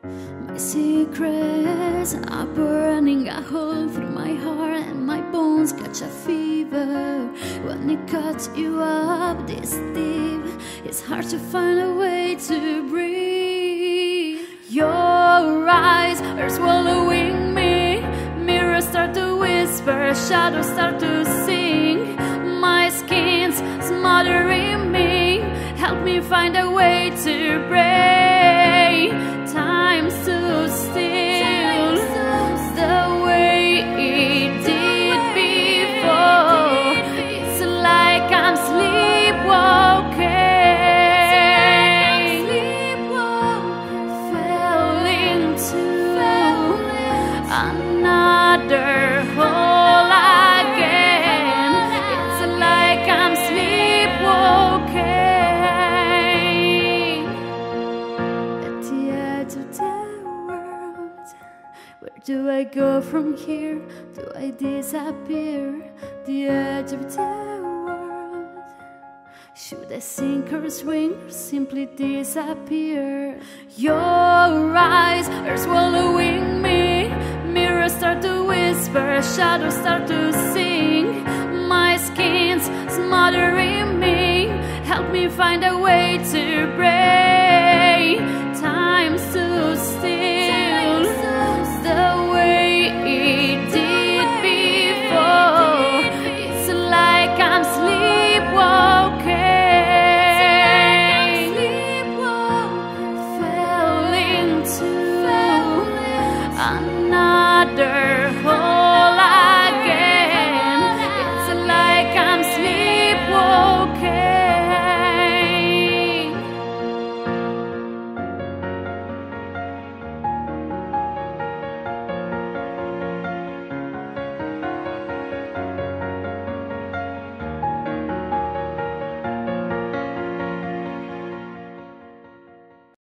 My secrets are burning a hole through my heart, and my bones catch a fever. When it cuts you up this deep, it's hard to find a way to breathe. Your eyes are swallowing me, mirrors start to whisper, shadows start to sing. My skin's smothering me, help me find a way to break. Time stood still the way it did before. It's like I'm sleepwalking, fell into another hole again. It's like I'm sleepwalking at the edge of the world. Where do I go from here? Do I disappear? The edge of the world. Should I sink or swing or simply disappear? Your eyes are swallowing me, mirrors start to whisper, shadows start to sing. My skin's smothering me, help me find a way to break. Time stood still the way it did before. It's like I'm sleepwalking, fell into another